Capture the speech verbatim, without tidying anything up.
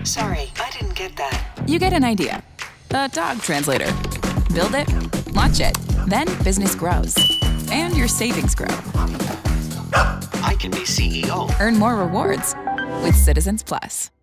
Sorry, I didn't get that. You get an idea. The dog translator. Build it, launch it, then business grows. And your savings grow. I can be C E O. Earn more rewards with Citizens Plus.